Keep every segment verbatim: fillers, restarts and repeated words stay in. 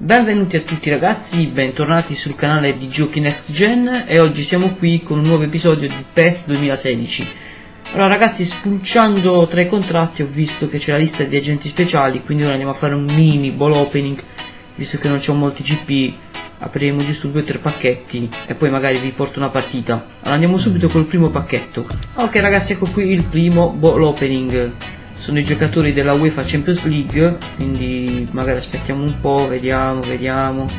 Benvenuti a tutti ragazzi, bentornati sul canale di Giochi Next Gen e oggi siamo qui con un nuovo episodio di PES duemilasedici. Allora ragazzi, spulciando tra i contratti ho visto che c'è la lista di agenti speciali, quindi ora andiamo a fare un mini ball opening, visto che non c'ho molti G P, apriremo giusto due o tre pacchetti e poi magari vi porto una partita. Allora andiamo subito col primo pacchetto. Ok ragazzi, ecco qui il primo ball opening. Sono i giocatori della UEFA Champions League, quindi magari aspettiamo un po', vediamo, vediamo,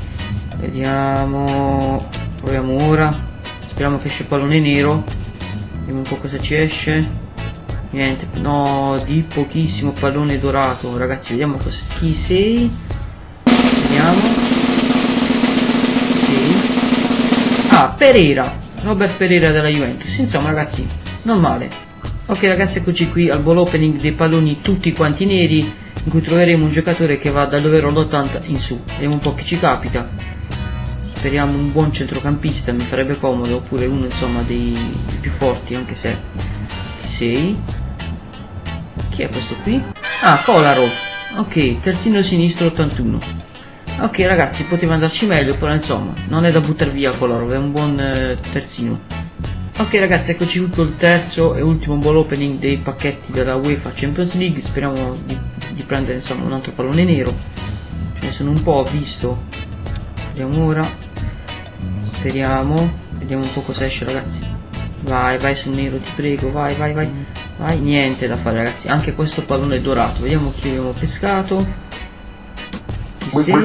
vediamo, proviamo ora, speriamo che esce il pallone nero, vediamo un po' cosa ci esce, niente, no, di pochissimo pallone dorato, ragazzi, vediamo cosa, chi sei, vediamo, chi sei, ah, Pereira, Robert Pereira della Juventus, insomma ragazzi, non male. Ok ragazzi, eccoci qui al ball opening dei palloni tutti quanti neri, in cui troveremo un giocatore che va dall'overall ottanta in su. Vediamo un po' che ci capita. Speriamo un buon centrocampista, mi farebbe comodo, oppure uno insomma dei, dei più forti, anche se sei. Chi è questo qui? Ah, Kolarov. Ok, terzino sinistro ottantuno. Ok ragazzi, poteva andarci meglio, però insomma non è da buttare via Kolarov, è un buon eh, terzino. Ok ragazzi, eccoci tutto il terzo e ultimo ball opening dei pacchetti della UEFA Champions League. Speriamo di, di prendere insomma un altro pallone nero, ce ne sono un po', ho visto. Vediamo ora, speriamo, vediamo un po' cosa esce ragazzi. Vai, vai sul nero, ti prego, vai, vai, vai, vai, niente da fare ragazzi, anche questo pallone è dorato, vediamo chi abbiamo pescato. Chi sei?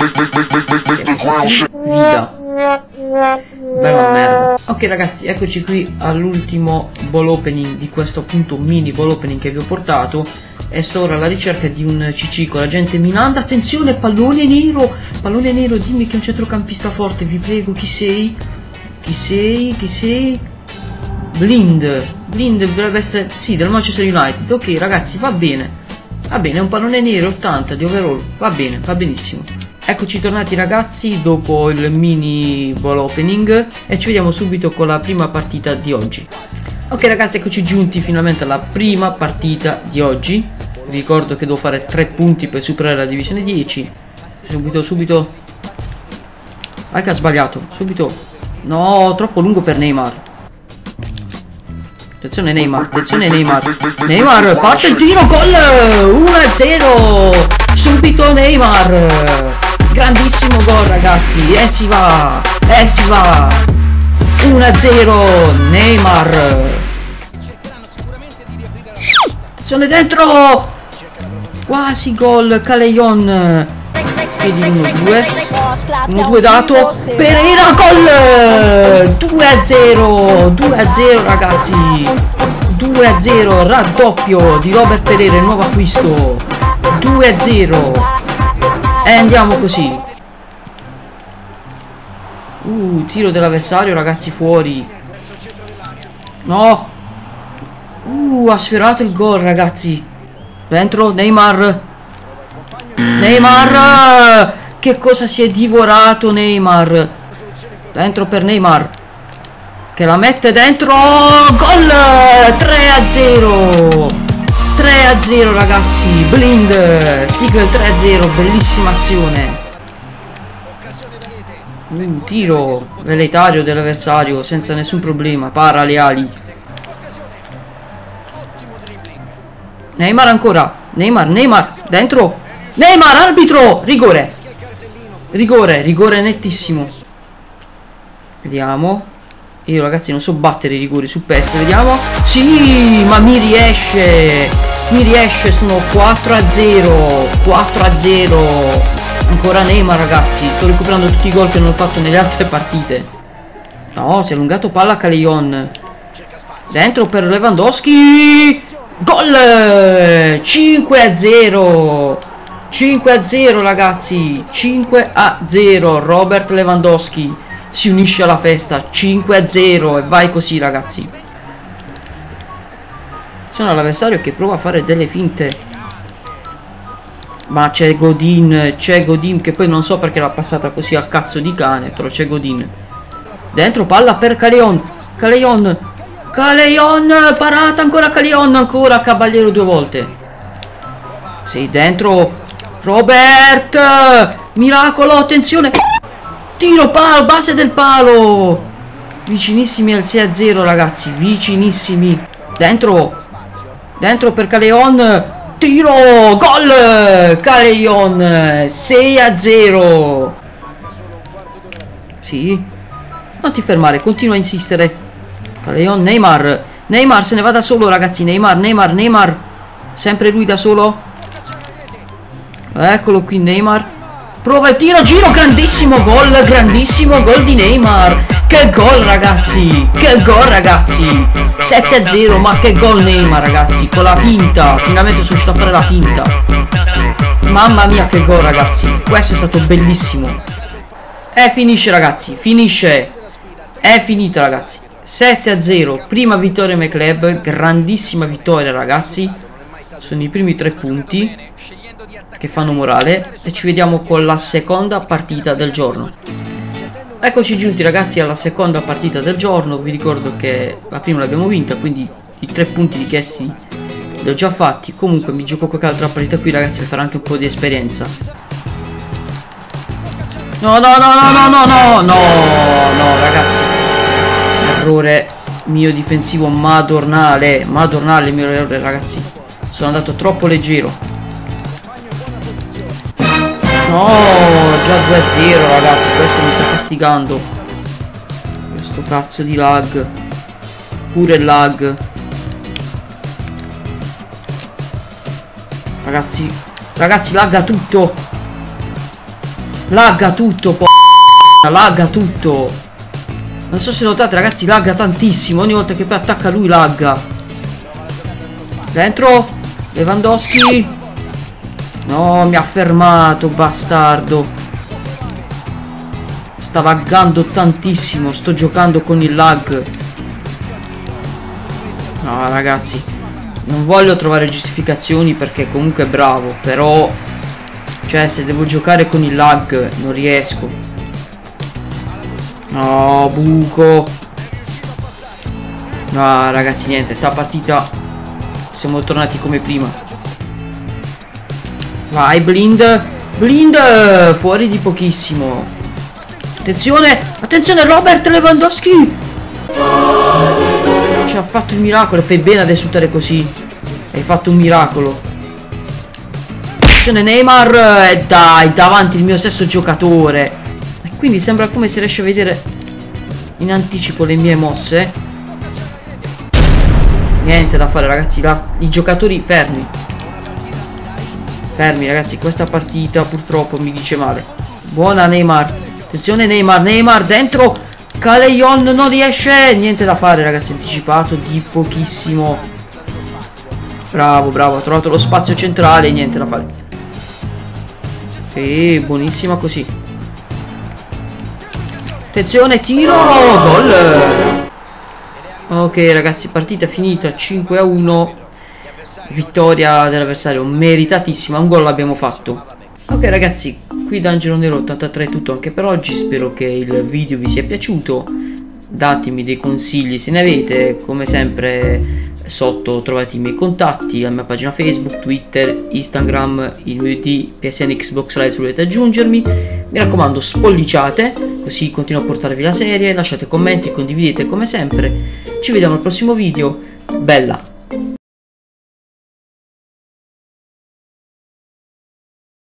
Vida. Bella merda. Ok ragazzi, eccoci qui all'ultimo ball opening di questo appunto mini ball opening che vi ho portato. E sto ora alla ricerca di un C C con la gente Milan. Attenzione, pallone nero, pallone nero, dimmi che è un centrocampista forte, vi prego, chi sei? Chi sei? Chi sei? Blind, Blind dovrebbe essere, sì, del Manchester United. Ok ragazzi, va bene, va bene, è un pallone nero ottanta di overall, va bene, va benissimo. Eccoci tornati ragazzi dopo il mini ball opening e ci vediamo subito con la prima partita di oggi. Ok ragazzi, eccoci giunti finalmente alla prima partita di oggi. Vi ricordo che devo fare tre punti per superare la divisione dieci. Subito, subito. Vai che ha sbagliato, subito. No, troppo lungo per Neymar. Attenzione Neymar, attenzione Neymar. Neymar, parte il tiro, gol! uno a zero! Subito Neymar! Grandissimo gol ragazzi, e si va, e si va, uno a zero Neymar, attenzione dentro, quasi gol, Calejon, piedi uno due, uno due dato, Pereira, gol, due a zero, due a zero ragazzi, due a zero, raddoppio di Robert Pereira, il nuovo acquisto, due a zero. E andiamo così. Uh, tiro dell'avversario ragazzi, fuori. No. Uh, ha sfiorato il gol ragazzi. Dentro Neymar. Neymar. Che cosa si è divorato Neymar. Dentro per Neymar, che la mette dentro. Gol. tre a zero. tre a zero ragazzi, Blind, sigla il tre a zero, bellissima azione. Un tiro velleitario dell'avversario senza nessun problema, para le ali. Neymar ancora, Neymar, Neymar, dentro, Neymar, arbitro, rigore. Rigore, rigore nettissimo. Vediamo. Io ragazzi non so battere i rigori su PES, vediamo. Sì, ma mi riesce. Mi riesce, sono quattro a zero. quattro a zero. Ancora Neymar ragazzi, sto recuperando tutti i gol che non ho fatto nelle altre partite. No, si è allungato palla a Calejon. Dentro per Lewandowski. Gol! cinque a zero. cinque a zero ragazzi. cinque a zero. Robert Lewandowski si unisce alla festa, cinque a zero, e vai così ragazzi. Sono l'avversario che prova a fare delle finte, ma c'è Godin, c'è Godin che poi non so perché l'ha passata così a cazzo di cane, però c'è Godin. Dentro palla per Calejon, Calejon, Calejon, parata ancora Calejon, ancora Caballero due volte. Sei dentro Robert, Miracolo, attenzione. Tiro palo, base del palo. Vicinissimi al sei a zero, ragazzi. Vicinissimi. Dentro. Dentro per Caleon. Tiro. Gol. Caleon. sei a zero. Sì. Non ti fermare, continua a insistere. Caleon, Neymar. Neymar se ne va da solo, ragazzi. Neymar, Neymar, Neymar. Sempre lui da solo. Eccolo qui Neymar. Prova il tiro, giro, grandissimo gol, grandissimo gol di Neymar. Che gol, ragazzi. Che gol, ragazzi. sette a zero, ma che gol Neymar, ragazzi. Con la finta. Finalmente sono riuscito a fare la finta. Mamma mia, che gol, ragazzi. Questo è stato bellissimo. E finisce, ragazzi. Finisce. È finita, ragazzi. sette a zero. Prima vittoria My Club. Grandissima vittoria, ragazzi. Sono i primi tre punti che fanno morale. E ci vediamo con la seconda partita del giorno. Eccoci giunti, ragazzi, alla seconda partita del giorno. Vi ricordo che la prima l'abbiamo vinta, quindi i tre punti richiesti li ho già fatti. Comunque mi gioco qualche altra partita qui, ragazzi, per fare anche un po' di esperienza. No, no, no, no, no, no, no, no, no, ragazzi. Errore mio difensivo madornale. Madornale il mio errore, ragazzi. Sono andato troppo leggero. No, già due a zero, ragazzi. Questo mi sta castigando. Questo cazzo di lag. Pure il lag. Ragazzi. Ragazzi, lagga tutto. Lagga tutto, po'. Lagga tutto. Non so se notate, ragazzi, lagga tantissimo. Ogni volta che poi attacca lui lagga. Dentro Lewandowski. No, mi ha fermato, bastardo. Sta laggando tantissimo. Sto giocando con il lag. No, ragazzi, non voglio trovare giustificazioni perché comunque è bravo. Però, cioè, se devo giocare con il lag non riesco. No, buco. No, ragazzi, niente. Sta partita siamo tornati come prima. Vai, Blind. Blind. Fuori di pochissimo. Attenzione. Attenzione, Robert Lewandowski. Ci ha fatto il miracolo. Fai bene ad esultare così. Hai fatto un miracolo. Attenzione, Neymar. E dai, davanti il mio stesso giocatore. E quindi sembra come se riesce a vedere in anticipo le mie mosse. Niente da fare, ragazzi. La, I giocatori fermi. Fermi, ragazzi, questa partita purtroppo mi dice male. Buona Neymar. Attenzione Neymar, Neymar dentro. Caleon non riesce. Niente da fare, ragazzi, anticipato di pochissimo. Bravo, bravo, ha trovato lo spazio centrale. Niente da fare. E buonissima così. Attenzione, tiro. Gol. Ok, ragazzi, partita finita cinque a uno. Vittoria dell'avversario meritatissima, un gol l'abbiamo fatto. Ok, ragazzi, qui da Angelo Nero ottantatré è tutto anche per oggi. Spero che il video vi sia piaciuto. Datemi dei consigli se ne avete. Come sempre sotto trovate i miei contatti, la mia pagina Facebook, Twitter, Instagram, il mio I D, P S N, Xbox Live se volete aggiungermi. Mi raccomando, spolliciate, così continuo a portarvi la serie. Lasciate commenti, condividete come sempre. Ci vediamo al prossimo video. Bella!